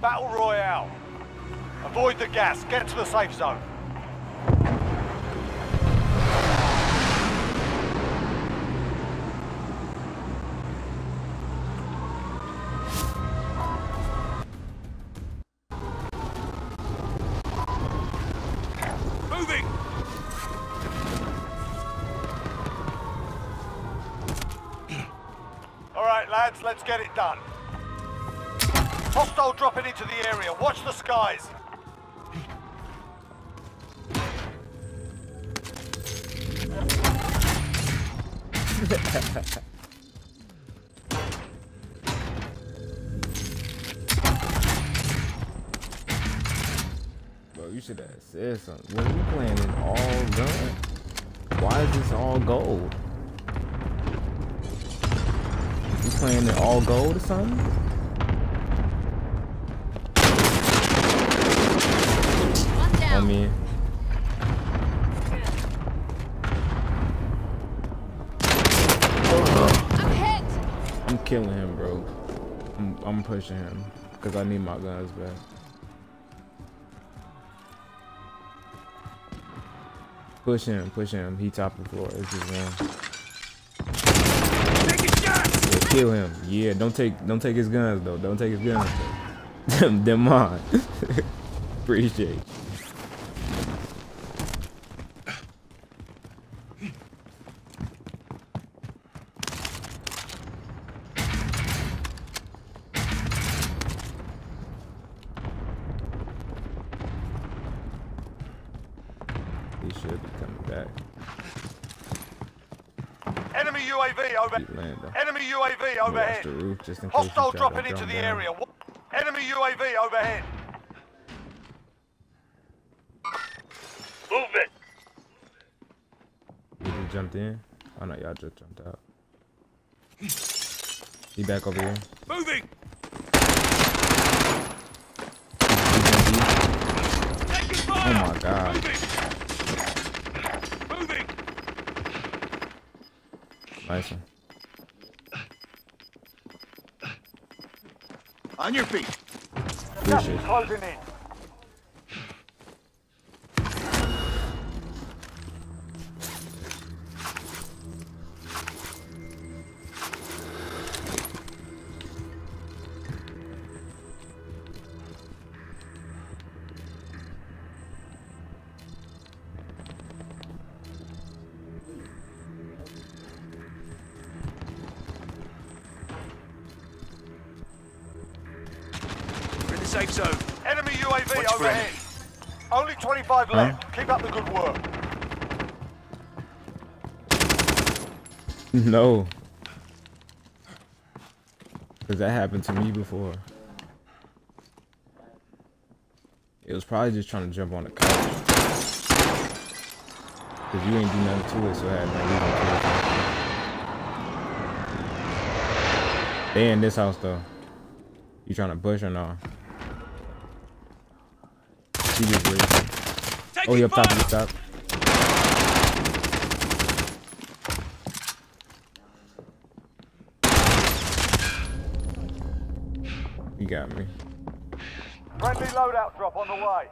Battle Royale. Avoid the gas. Get to the safe zone. Moving! All right, lads, let's get it done. Hostile dropping into the area. Watch the skies. Bro, you should have said something. When you playing in all gun, why is this all gold? You playing in all gold or something? One down. I mean, I'm hit. I'm killing him, bro. I'm pushing him because I need my guns back. Push him. He top the floor. It's just one. Yeah, kill him. Yeah, don't take his guns though. Don't take his guns though. Them mine. Appreciate you. He should be coming back. Enemy UAV over. Keep landing. Enemy UAV Watch overhead. the roof just in case Hostile he try to dropping into jump the down. area. Enemy UAV overhead. Move it. You just jumped in? Oh no, y'all just jumped out. He back over here. Moving! Taking Oh fire! my god. Moving! Moving! Nice one. On your feet! Gas Appreciate is it. closing in. We're in the safe zone. Enemy UAV Watch for overhead. Only 25 left. Keep up the good work. No. Cause that happened to me before. It was probably just trying to jump on the couch. Cause you ain't do nothing to it, so it had no reason to. They in this house though. You trying to push or no? He just wait. Oh, you up top of the top. You got me. Friendly loadout drop on the way.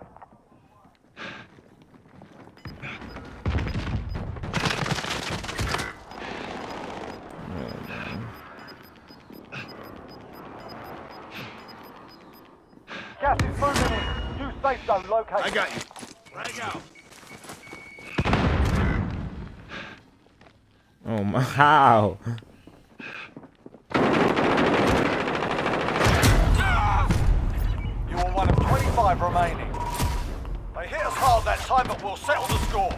Oh, man. Gas is moving in. New safe zone located. I got you. Frag out. Oh my, how? You are one of 25 remaining. They hit us hard that time, but we'll settle the score.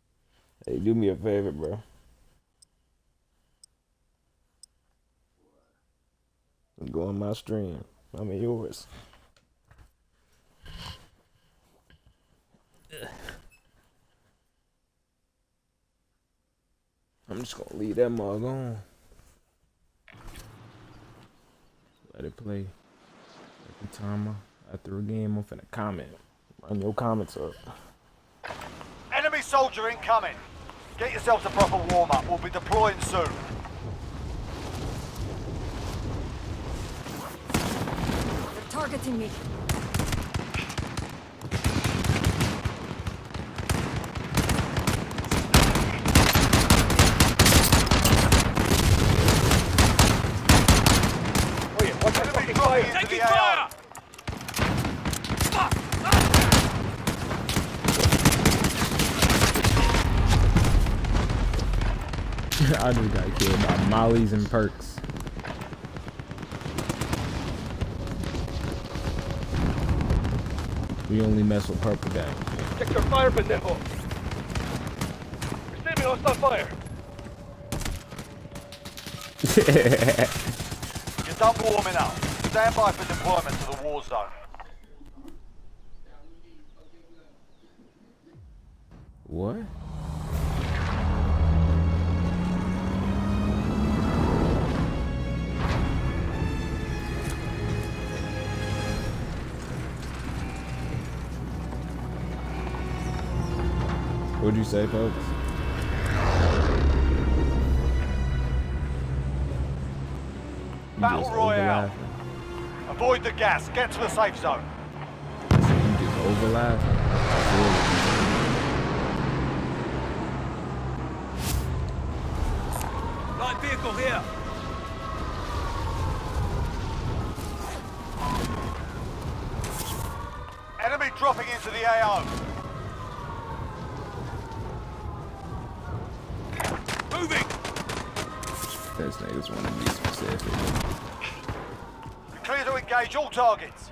Hey, do me a favor, bro. Go on my stream. I'm in yours. I'm just gonna leave that mug on. Let it play. Every time after a game, I'm finna comment. Run your comments up. Enemy soldier incoming. Get yourselves a proper warm-up. We'll be deploying soon. They're targeting me. Enemy dropping into Taking the AO. fire! I just got killed by mollies and perks. We only mess with purple gang. Check your fire, pendejo. Receiving hostile fire. You're done warming up. Stand by for deployment to the war zone. What? What'd you say, folks? You Battle just Royale. overlapping. Avoid the gas. Get to the safe zone. So you just overlapping. I feel what you're saying. Light vehicle here. Enemy dropping into the AO. Moving. This niggas want to be specific. Clear to engage all targets.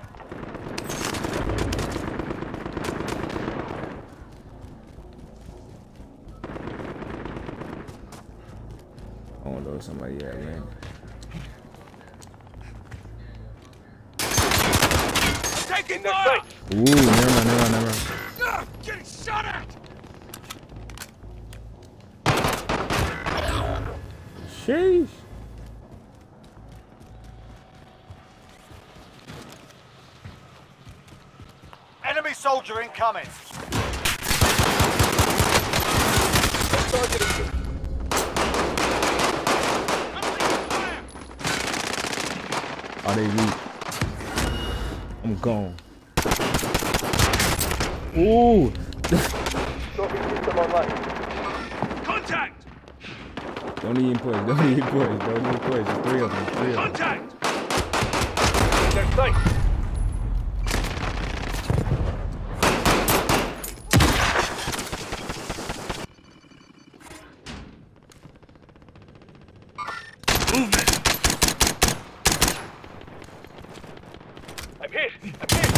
I don't know if somebody at land. Taking fire. Ooh, never mind. Getting shot at. Sheesh. Enemy soldier incoming. Are they weak? I'm gone. Ooh. Contact. Don't even push. Don't even push. Don't even push. There's three of them. Three of them. Contact. Their sight. Movement. I'm hit. I'm hit.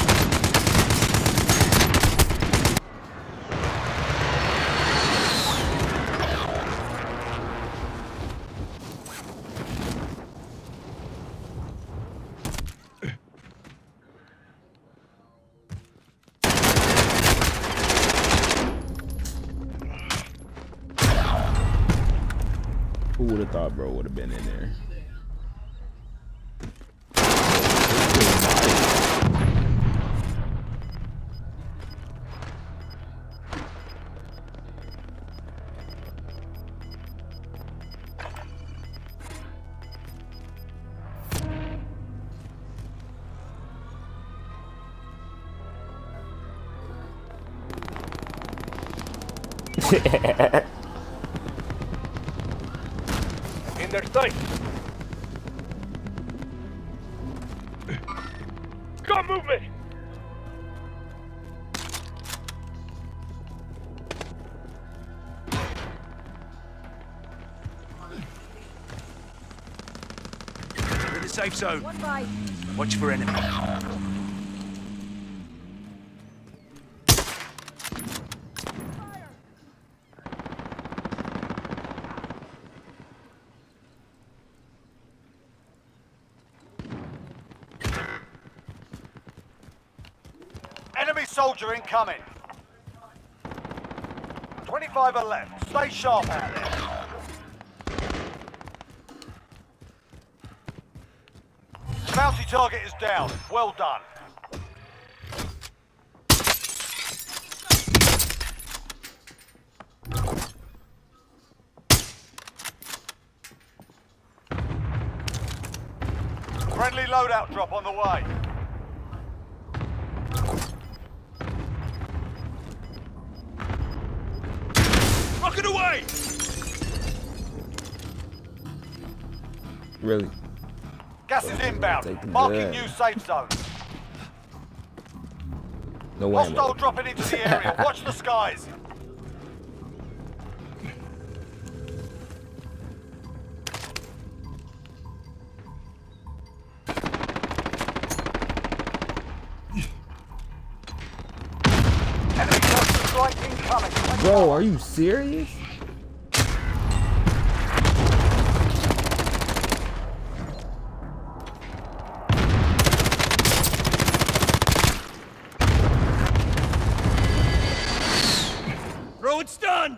Who would have thought bro would have been in there? In their sight. Got movement. We're in the safe zone. One by. Watch for enemy. soldier incoming. 25 are left. Stay sharp out there. Bounty target is down. Well done. Friendly loadout drop on the way. Rocket away! Really? Gas is inbound. Taking Marking that. new safe zone. No way. Hostile dropping into the area. Watch the skies. Enemy cluster strike incoming. Bro, are you serious? Bro, it's done!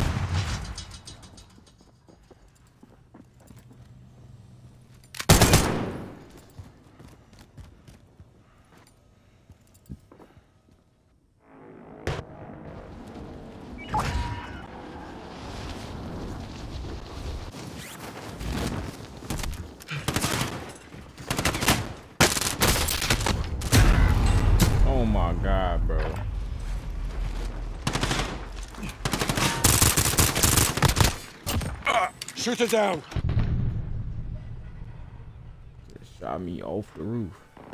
Oh my god, bro. Shoot it down. Just shot me off the roof.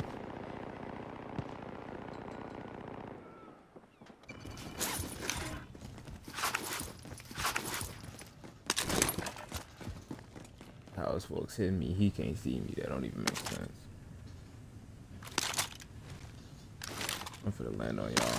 How those folks hitting me, he can't see me. That don't even make sense. I'm finna land on y'all.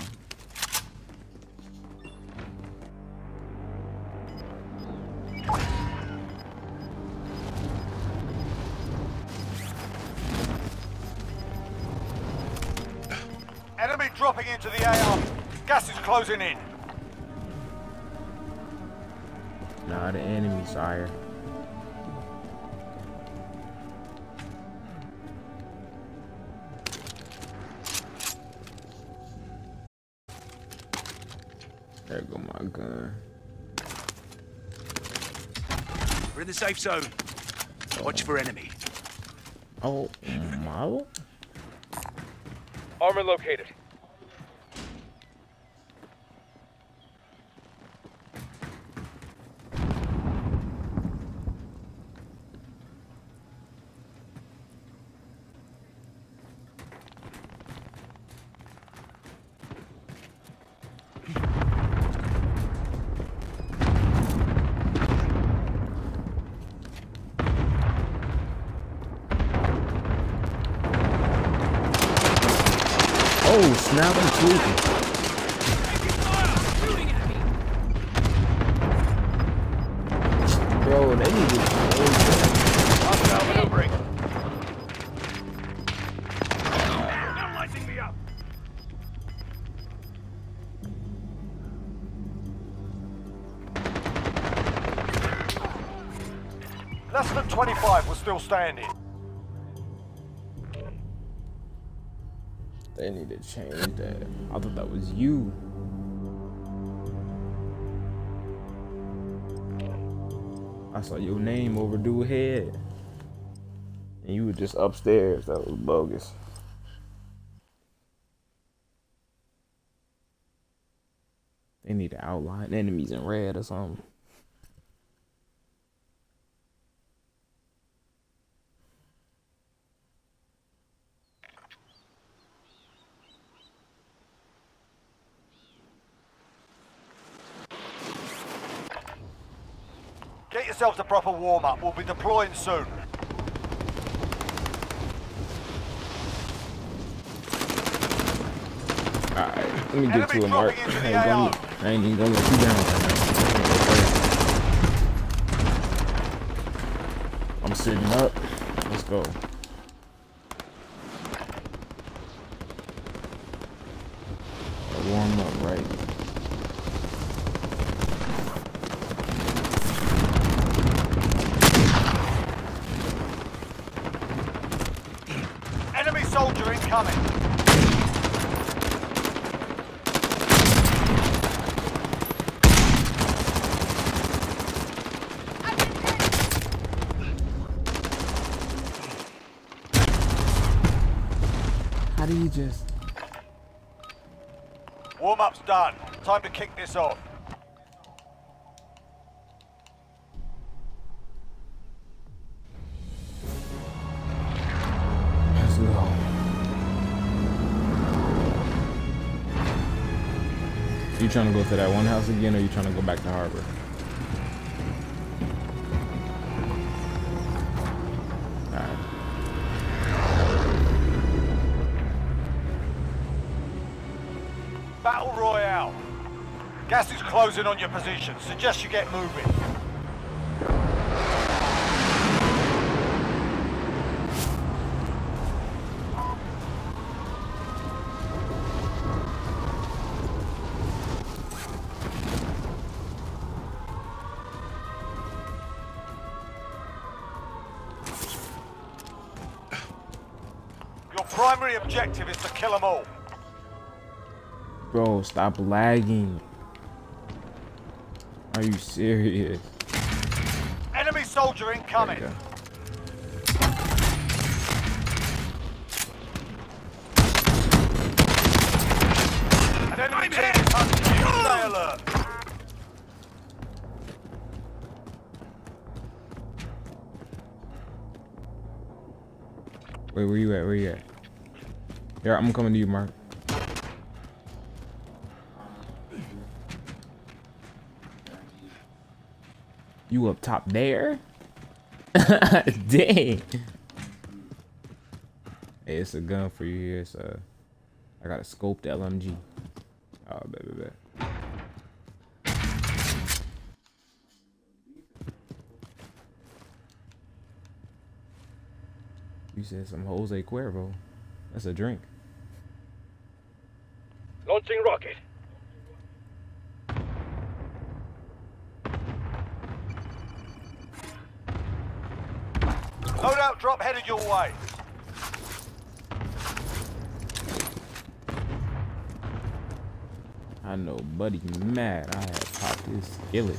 Enemy dropping into the AR. Gas is closing in. Nah, the enemy, sire. There go my gun. We're in the safe zone. Watch for enemy. Oh, model? Armor located. Oh, snap, I'm tweaking. Bro, they need to change that. Hostile maneuvering. They're lighting me up. Less than 25 were still standing. They need to change that. I thought that was you. I saw your name over dude's head. And you were just upstairs. That was bogus. They need to outline enemies in red or something. Get yourselves a proper warm-up. We'll be deploying soon. Alright, let me get to Enemy a mark. dropping into the AR. I ain't even gonna let you down right now. I'm sitting up. Let's go. soldier incoming. How do you just... Warm-up's done. Time to kick this off. Let's go. You trying to go to that one house again, or you trying to go back to Harbor? Alright. Battle Royale. Gas is closing on your position. Suggest you get moving. Your primary objective is to kill them all. Bro, stop lagging. Are you serious? Enemy soldier incoming. There An enemy team is hunting you. Stay alert. Wait, where you at? Where you at? Here, I'm coming to you, Mark. You up top there? Dang. Hey, it's a gun for you here. It's I got a scoped LMG. Oh, bet. You said some Jose Cuervo. That's a drink. Launching rocket. Loadout drop headed your way. I know, buddy, mad. I had popped his skillet.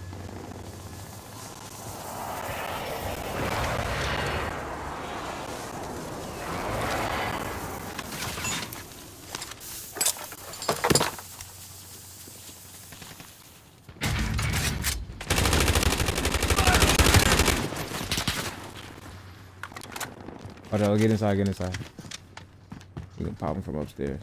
Oh, no, get inside, get inside. You can pop him from upstairs.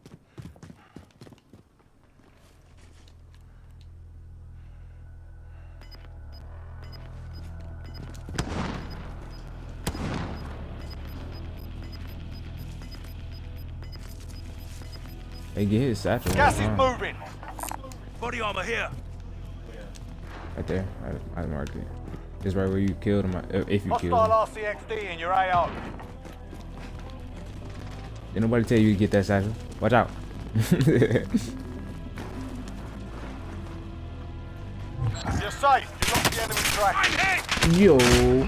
Hey, get his satchel. Gas is moving. Body armor here. Right there. I marked it. Just right where you killed him. If you killed him. Hostile RCXD in your AO. Did nobody tell you to get that satchel? Watch out. You're safe. You lost the enemy track. I'm hit. Yo.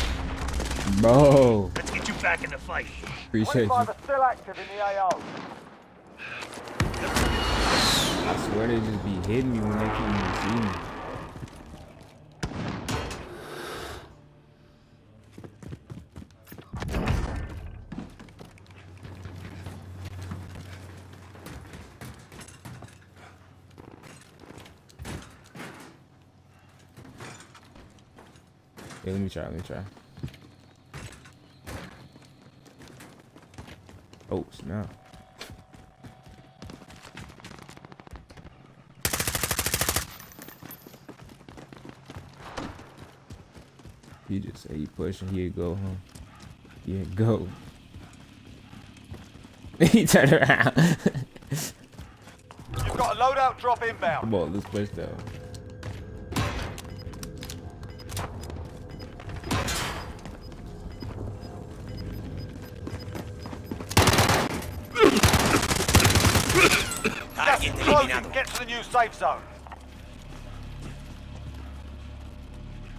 Bro. Let's get you back in the fight. Appreciate you. 25 are still active in the AO. I swear they just be hitting me when they can't even see me. Yeah, let me try. Oh, snap. He just say he pushing, he'd go, huh? Yeah, go. He turned around. You've got a loadout drop inbound. Come on, let's push though. Gas is closing. Get to the new safe zone.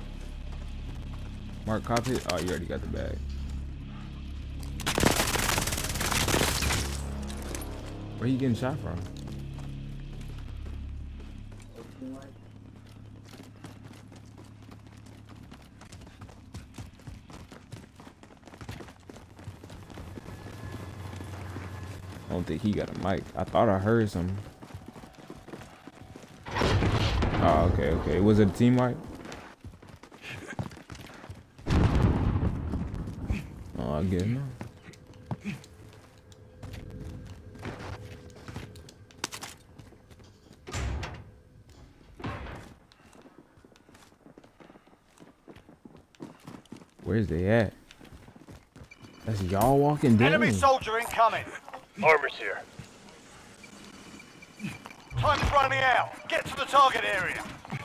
Mark, copy it. Oh, you already got the bag. Where you getting shot from? I don't think he got a mic. I thought I heard something. Oh, okay, okay. Was it a team wipe? Oh, I guess not. Where's they at? That's y'all walking down. Enemy soldier incoming. Armor's here. Time's running out. Get to the target area.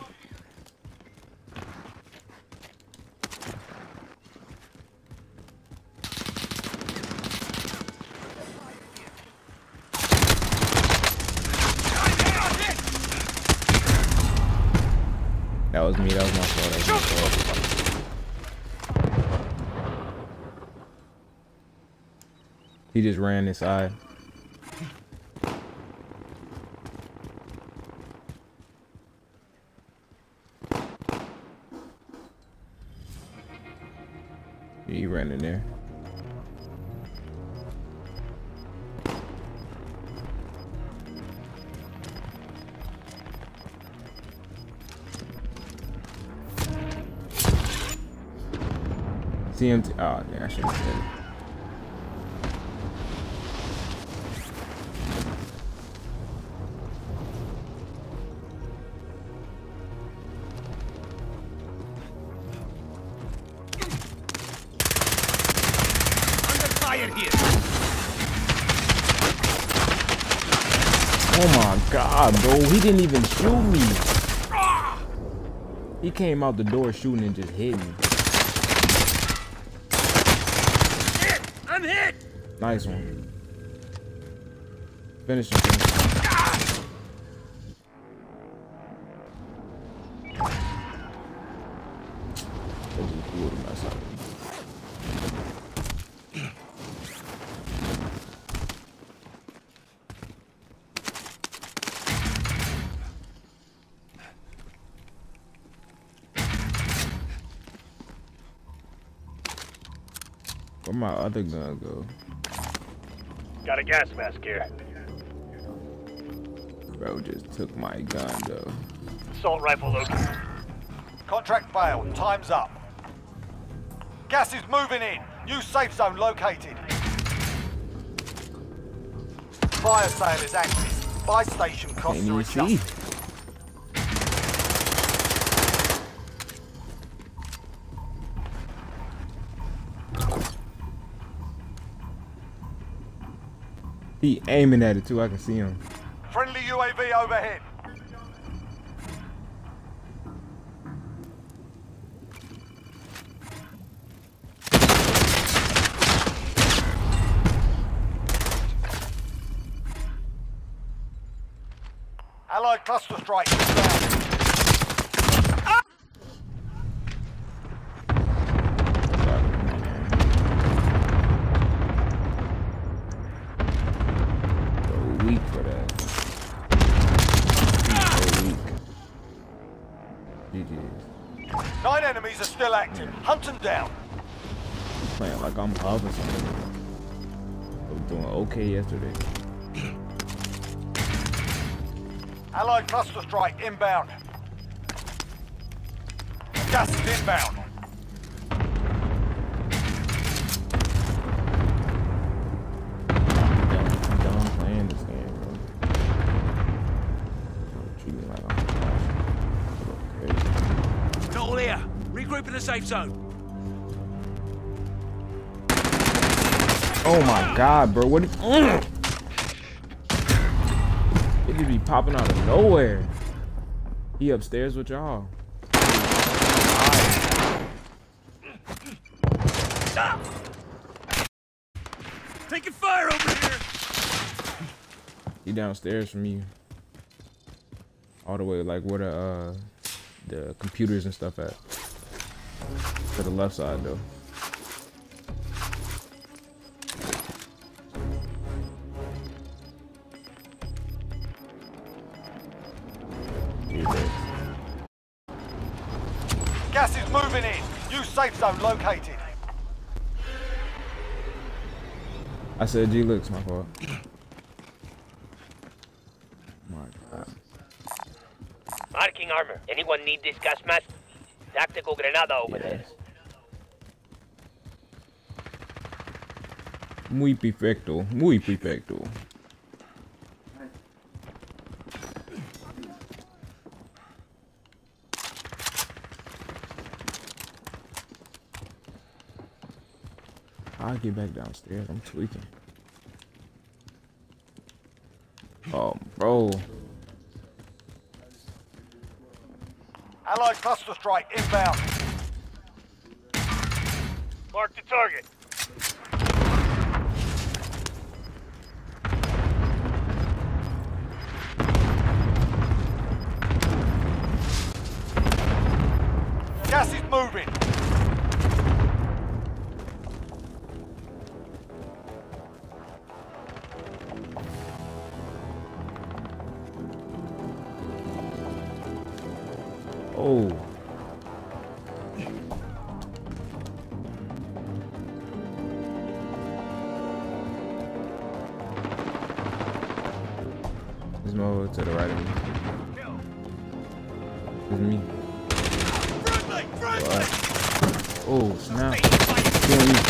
That was me. That was my fault. That was my fault. He just ran inside. He ran in there. CMT. Oh, yeah, I should have said it. Oh my God, bro. He didn't even shoot me. He came out the door shooting and just hit me. I'm hit! Nice one. Finish him. Where my other gun go? Got a gas mask here. Bro just took my gun though. Assault rifle located. Contract failed. Time's up. Gas is moving in. New safe zone located. Fire sale is active. Buy station costs Can't are even see. adjusted. He aiming at it too. I can see him. Friendly UAV overhead. Allied cluster strike inbound. Weak for that. So weak. GG's. 9 enemies are still active. Hunt them down. Playing like I'm up or something. I was doing okay yesterday. Allied cluster strike inbound. Gas is inbound. I'm done playing this game, bro. Treat me like I'm crazy. Not all here. Regroup in the safe zone. Oh my God, bro. What? It just be popping out of nowhere. He upstairs with y'all. Taking fire over here. He downstairs from you. All the way like where the computers and stuff at. To the left side though. zone located. I said G looks, my fault. My God. Marking armor. Anyone need this gas mask? Tactical grenada over there. Yes. Muy perfecto. Muy perfecto. I'll get back downstairs. I'm tweaking. Oh, bro. Allied cluster strike inbound. Mark the target. Gas is moving. Oh. There's more to the right of me. It's me. Oh, snap. Killing me.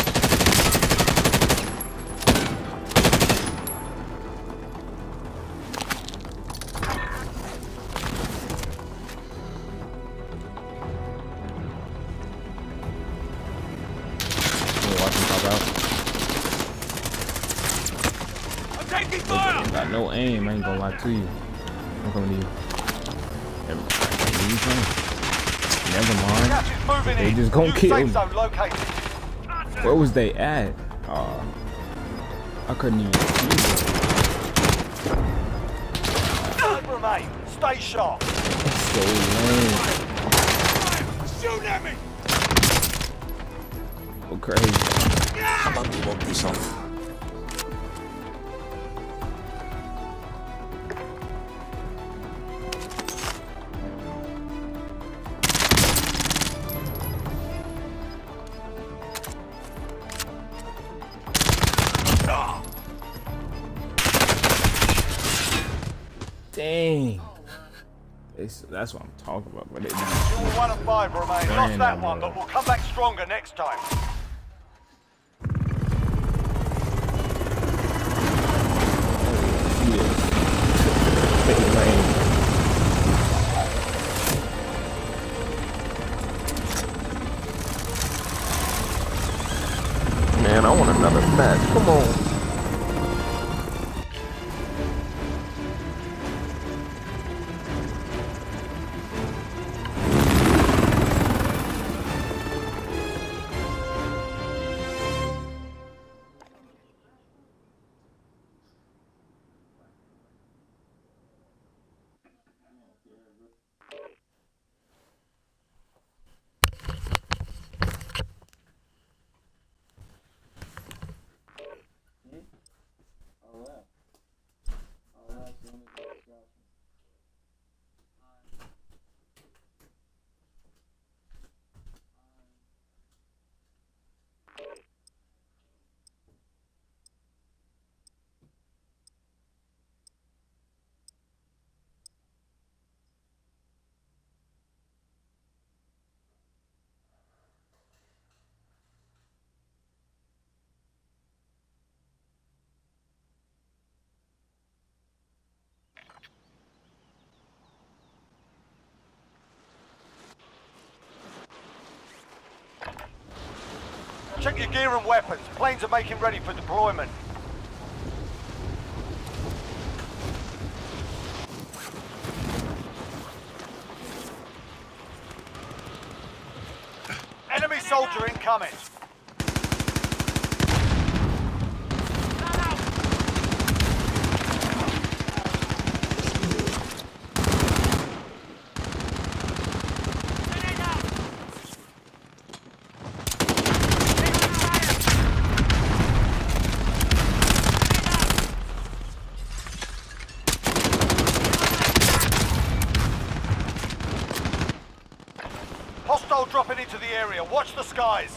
Got no aim, I ain't gonna lie to you. I'm coming to you. Never mind. Gas is moving They in. just gonna New kill safe me. zone located. Where was they at? I couldn't even see them. 5 remain. Stay sharp. So lame. Shoot at me! So crazy. How about we walk this off? Dang. That's what I'm talking about. But You were 1 of 5 remain. Lost that one, but we'll come back stronger next time. Man, I want another match. Come on. Check your gear and weapons. Planes are making ready for deployment. Enemy soldier incoming. Hostile dropping into the area. Watch the skies.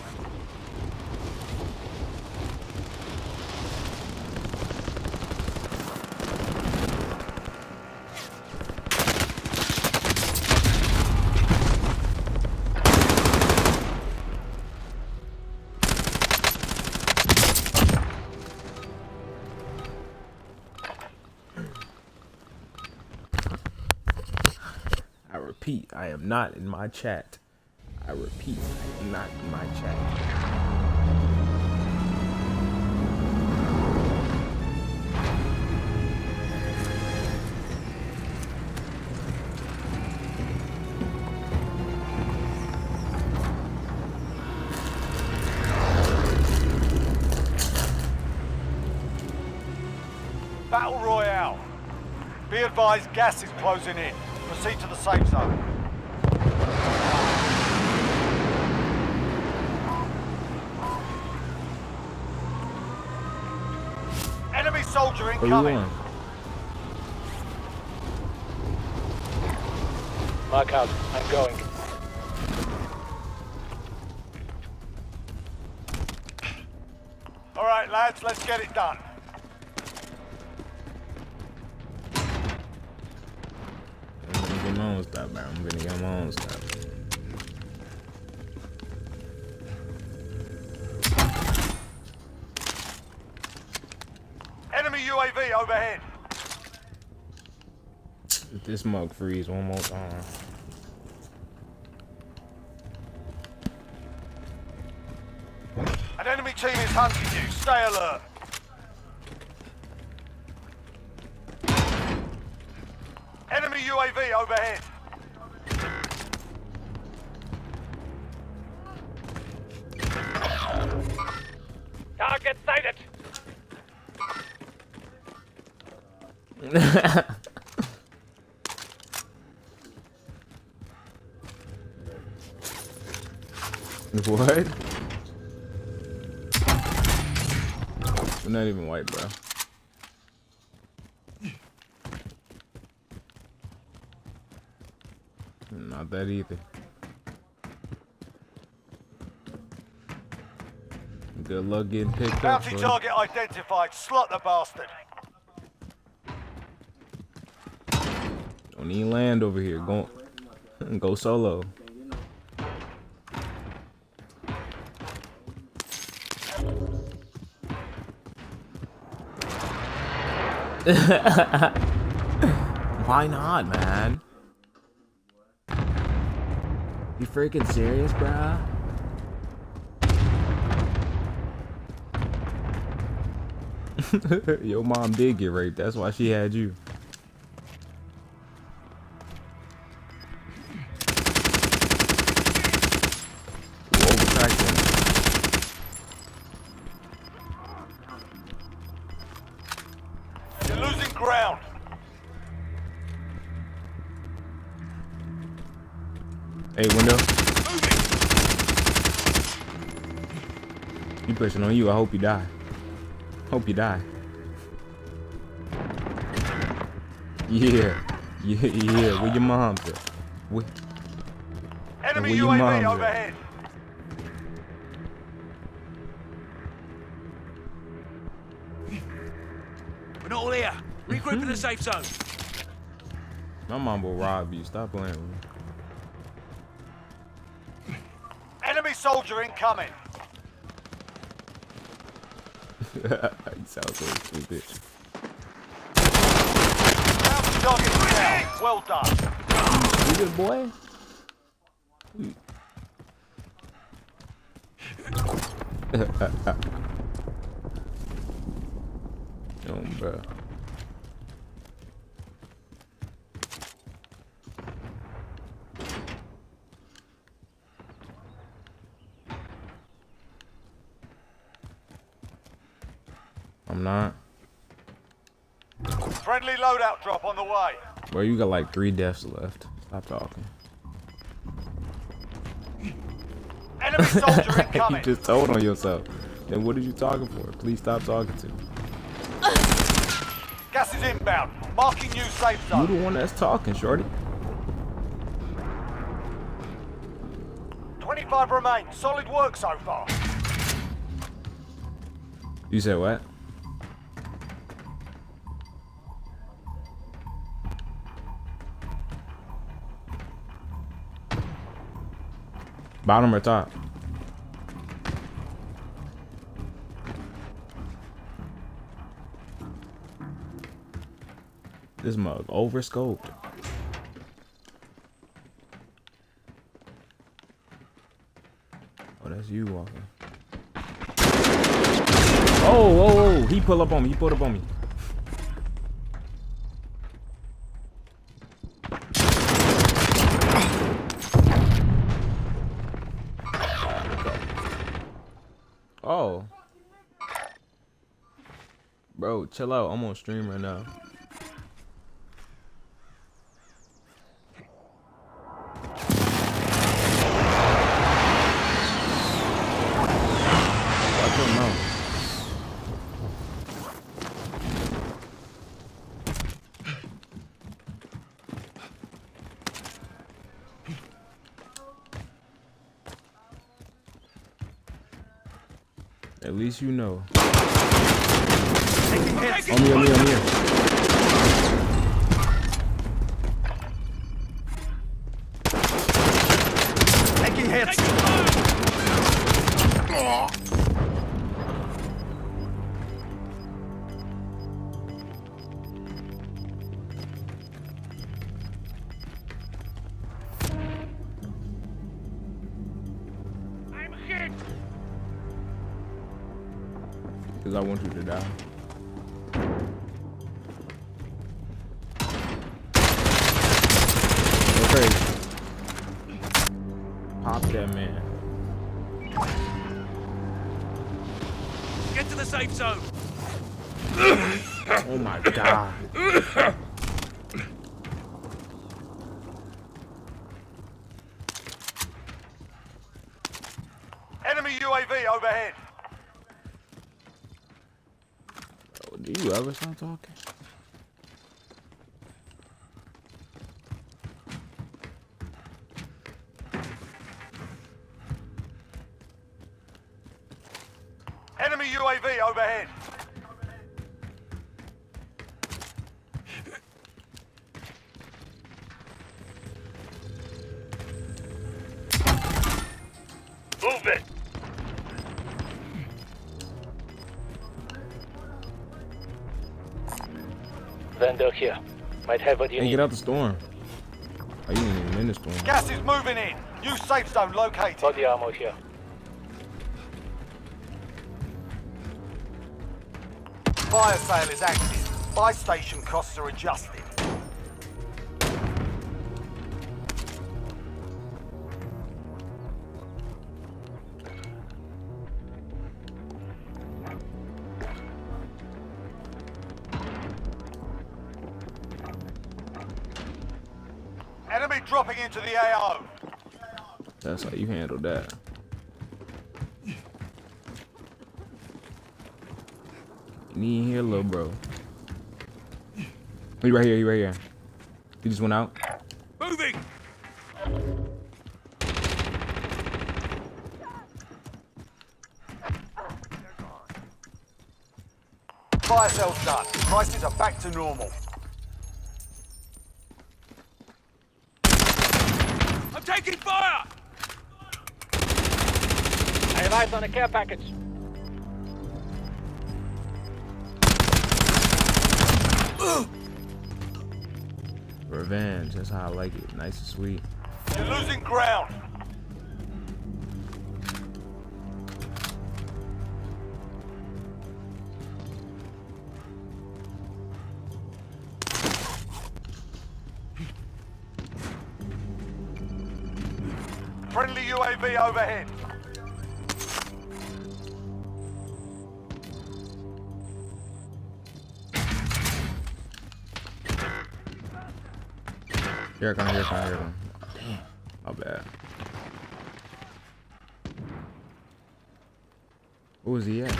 I repeat, I am not in my chat. I repeat, I am not in my chat. Battle Royale. Be advised, gas is closing in. Proceed to the safe zone. Enemy soldier Where you incoming. going? Mark out. I'm going. All right, lads, let's get it done. I'm gonna get my own stuff, man. I'm gonna get my own stuff. Enemy UAV overhead. Let this mug freeze one more time. An enemy team is hunting you. Stay alert. Enemy UAV overhead. Target sighted. What? We're not even white, bro. Not that either. Good luck getting picked up. Bounty Bro. target identified. Slot the bastard. Don't even land over here. Go solo. Why not, man? You freaking serious, bruh? Your mom did get raped. That's why she had you. You're losing ground. Hey, window. He pushing on you. I hope you die. Hope you die. Yeah. Yeah. Where your mom's at? Enemy where your UAV mom's at? overhead. We're not all here. Regroup in the safe zone. My mom will rob you. Stop playing with me. Enemy soldier incoming. You sound so stupid. Bounty target down. Well done. You good boy? Oh, bro. I'm not. Friendly loadout drop on the way. Bro, you got like 3 deaths left. Stop talking. Enemy soldier You incoming. just told on yourself. Then what are you talking for? Please stop talking to me. Gas is inbound. Marking new safe You zone. the one that's talking, shorty. 25 25 remain. Solid work so far. You said what? Bottom or top? This mug overscoped. Oh, that's you walking. Oh, he pulled up on me. He pulled up on me. Oh. Bro, chill out. I'm on stream right now. I don't know. At least you know. On me, on me, on me. Taking hits. I'm hit. Because I want you to die. Okay. Pop that man. Get to the safe zone. Oh my god. Enemy UAV overhead. Oh, do you ever stop talking? Enemy UAV overhead. Move it. Vendor here. Might have what you Hey, need. get out the storm. Oh, you ain't even in the storm. Gas is moving in. New safe zone located. Body armor here. Fire sale is active. Buy station costs are adjusted. Enemy dropping into the AO. That's how you handle that. He in here, little bro. He right here, he right here. He just went out. Moving. Fire sale's done. Prices are back to normal. I'm taking fire. I have eyes on a care package. Revenge, that's how I like it. Nice and sweet. You're losing ground. Friendly UAV overhead. Here I come, here I come, here I come. Damn, my bad. Who was he at?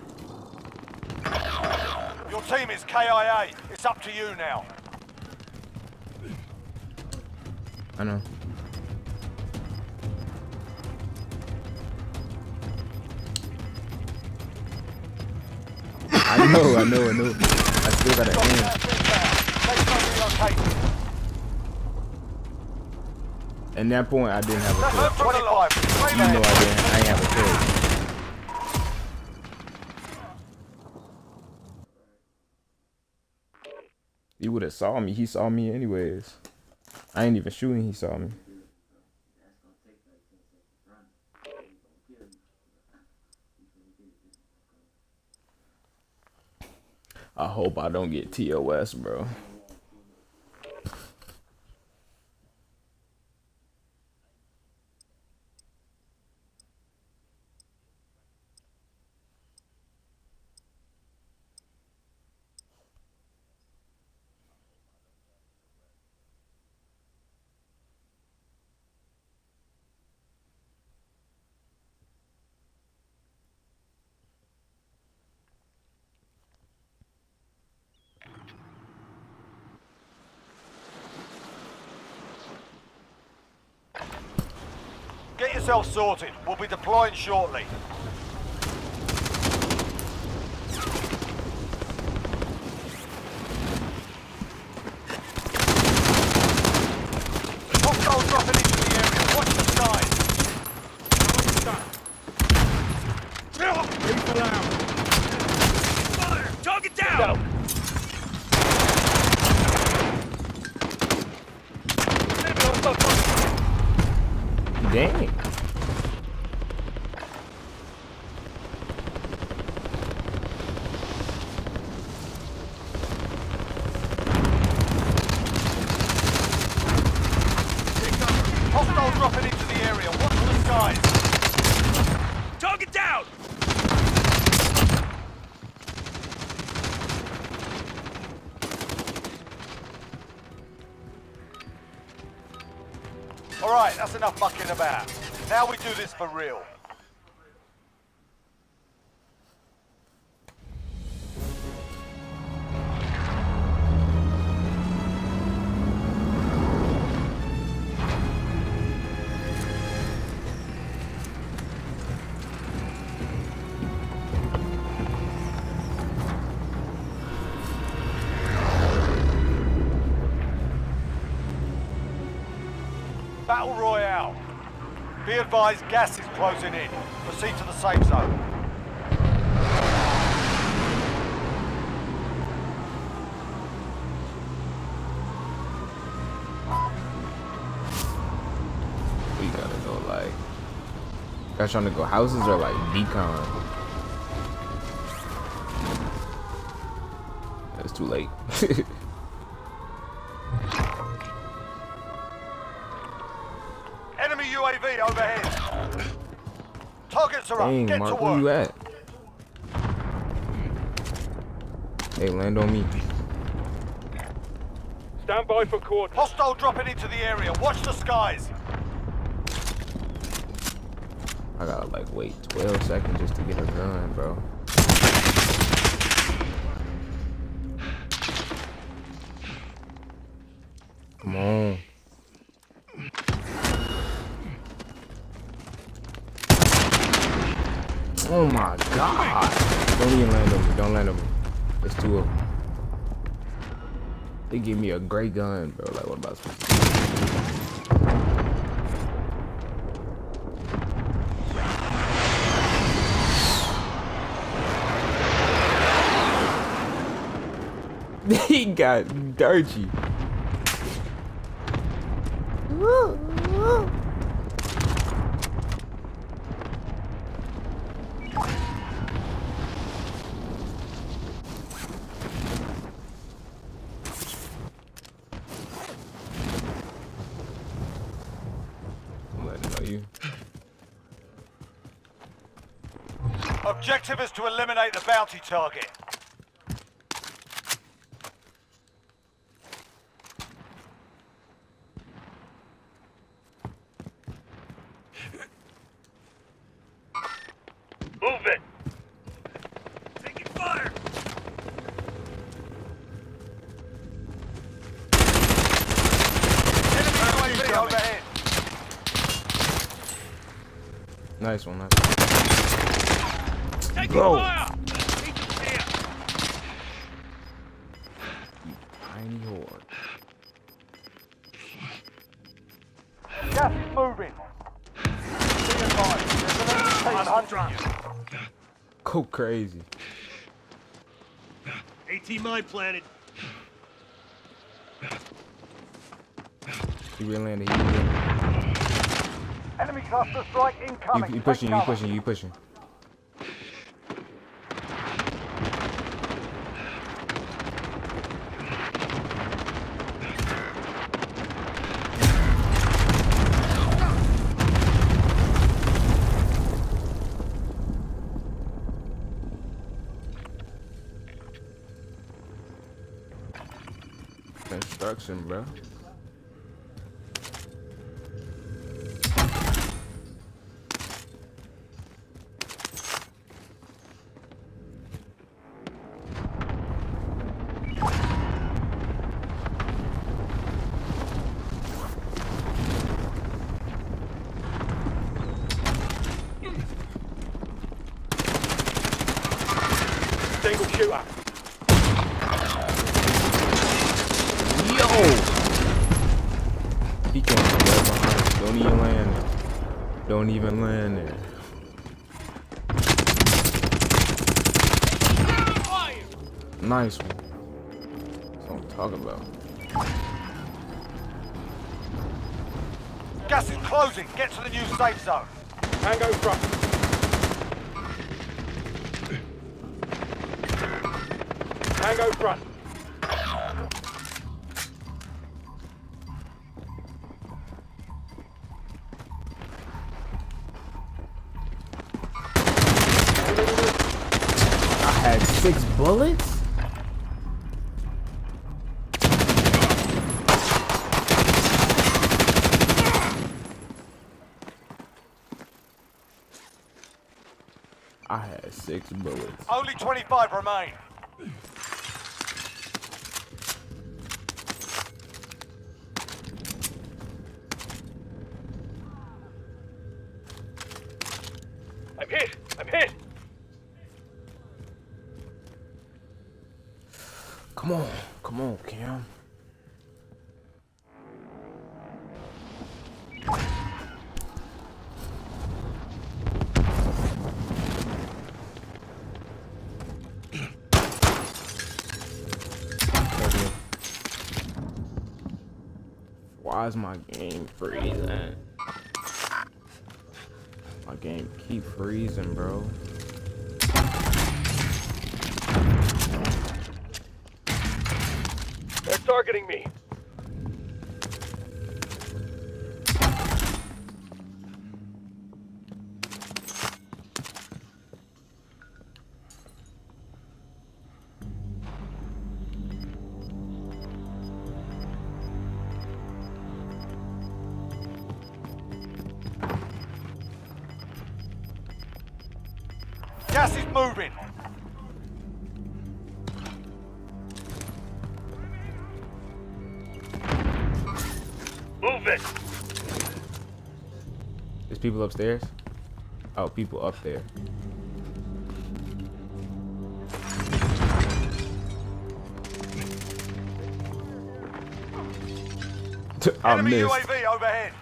Your team is KIA. It's up to you now. I know. I know. I still gotta aim. At that point, I didn't have a kill. 25. You know I ain't have a kill. He would have saw me. He saw me anyways. I ain't even shooting. He saw me. I hope I don't get TOS, bro. Get yourself sorted. We'll be deploying shortly. Hostiles dropping into the area. Watch the skies. Fire! Target down! Dang. Hostiles dropping into the area. Watch the skies. Target down! Alright, that's enough mucking about. Now we do this for real. Battle Royale. Be advised, gas is closing in. Proceed to the safe zone. We gotta go like. Guys trying to go houses or like decon? It's too late. Enemy UAV overhead. Targets are Dang, up. Get Mark, to where work. you at? Hey, land on me. Stand by for coordinates. Hostile dropping into the area. Watch the skies. I gotta like wait 12 seconds just to get a gun, bro. Come on. Oh my god. Don't even land on me. Don't land on me. It's two of them. They give me a great gun, bro. Like, what about supposed to do? He got dirty. I'm letting know you. Objective is to eliminate the bounty target. Move it! Taking fire! Enemy UAV overhead. Nice one. Nice one. Take Go. fire! Eagles here! Tiny horde. Gas is moving. Be advised, there's an enemy team hunting you. Go crazy. AT mine planted. He really landed. He really landed. Enemy cluster strike incoming. You pushing. Take You cover. pushing. You pushing. Construction, bro. Single shooter. He came from right behind. Don't even land there. Don't even land there. Nice one. That's what I'm talking about. Gas is closing. Get to the new safe zone. Tango front. Tango front. I had 6 bullets? I had 6 bullets. Only 25 remain. I'm hit. I'm hit. Come on, Cam. Why is my game freezing? My game keep freezing, bro. They're targeting me. Gas is moving. Move it! There's people upstairs? Oh, people up there. I Enemy missed. UAV overhead.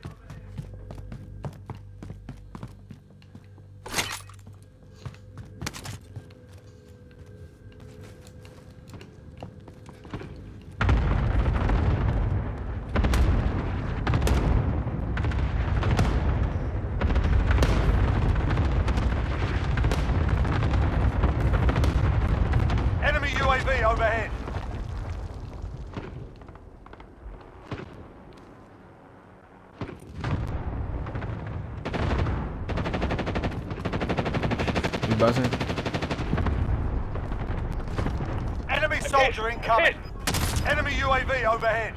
Enemy UAV overhead. You buzzing? Enemy soldier incoming. Enemy UAV overhead.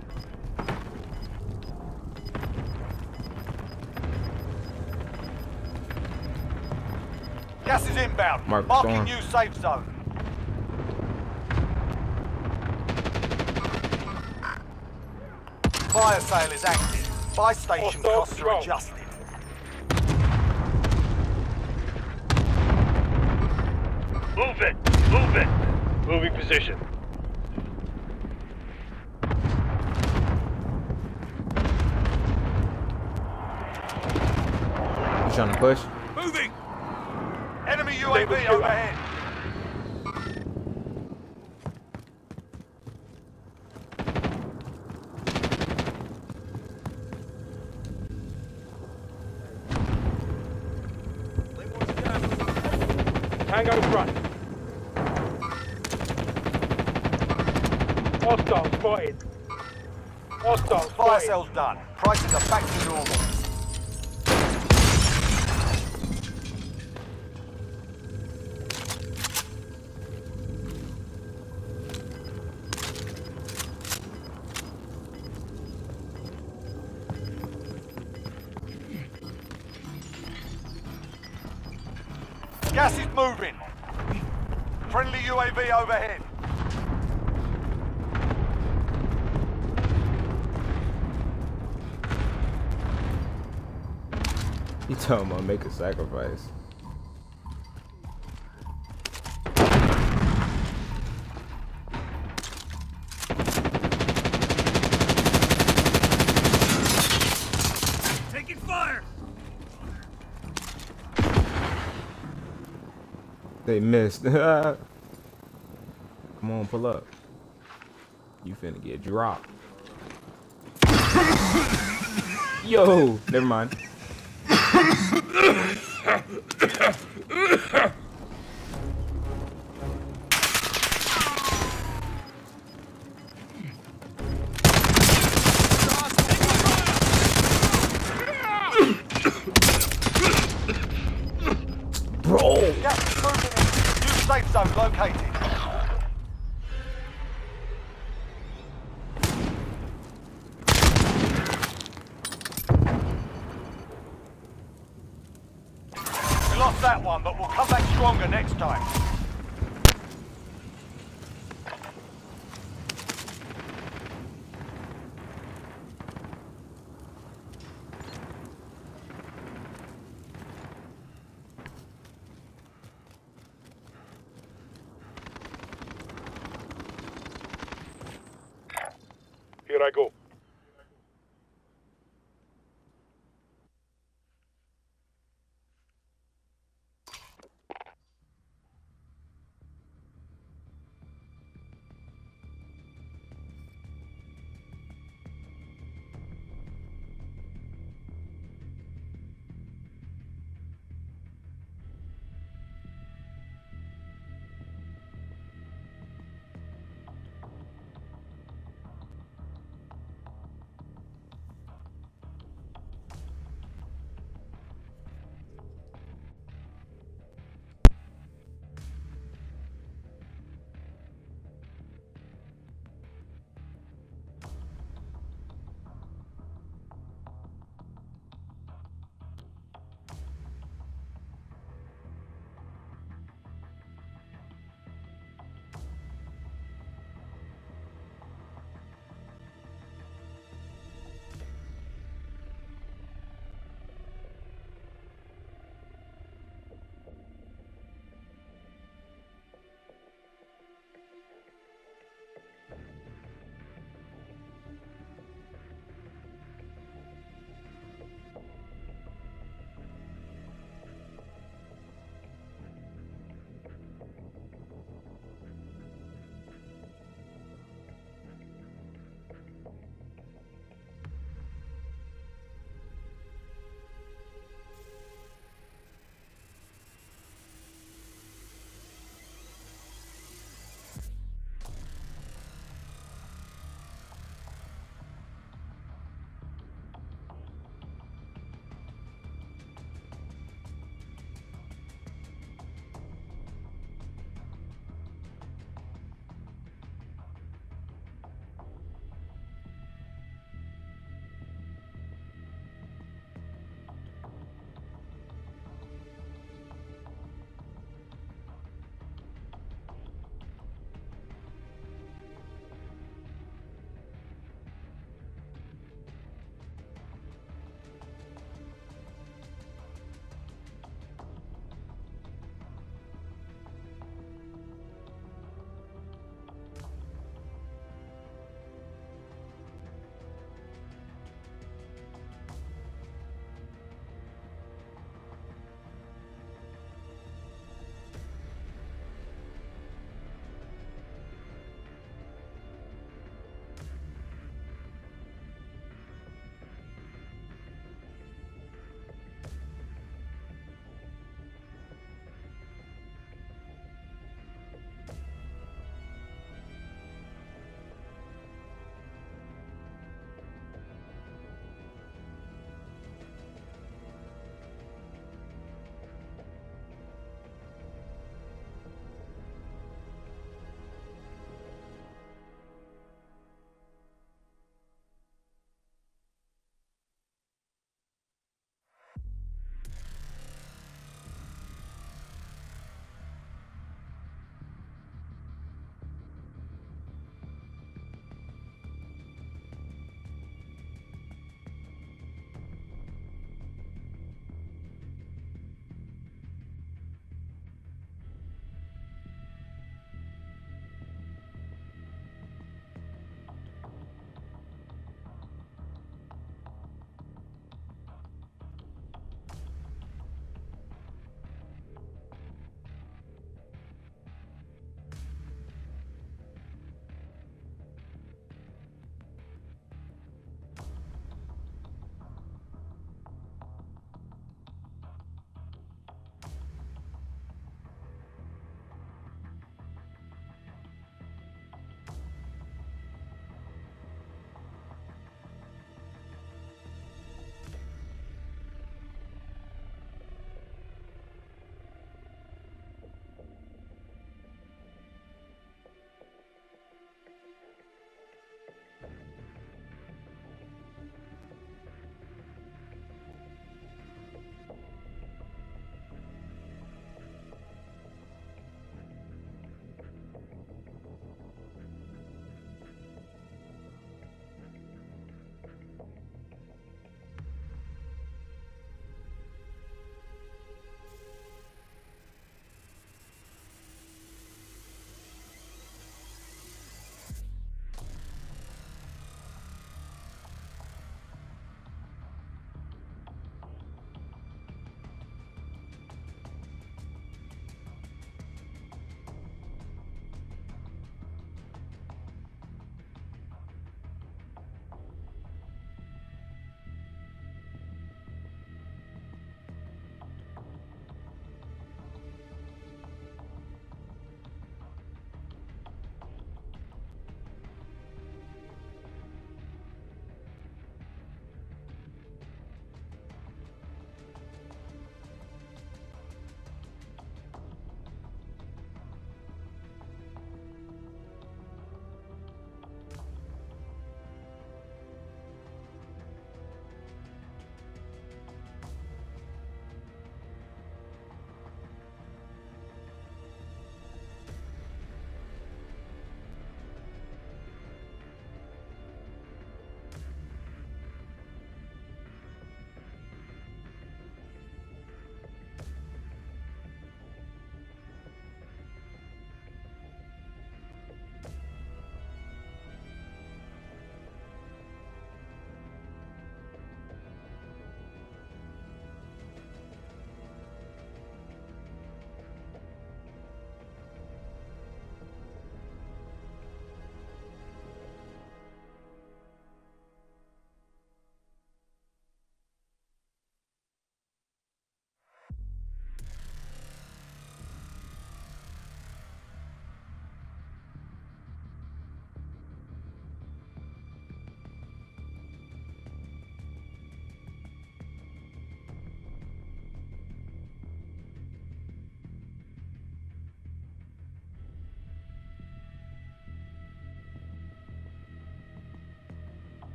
Gas is inbound. Mark Marking storm. new safe zone. Fire sale is active. Buy station Hostile costs are strong. adjusted. Move it! Move it! Moving position. You trying to push? Moving! Enemy UAV overhead. Tango front. Hostile spotted. Hostile Fire spotted. sale's done. Prices are back to normal. Gas is moving. Friendly UAV overhead. You told him I'll make a sacrifice. Taking fire! They missed. Come on, pull up. You finna get dropped. Yo, never mind. Bro! Gas is moving in. New safe zone located. We lost that one, but we'll come back stronger next time. Here I go.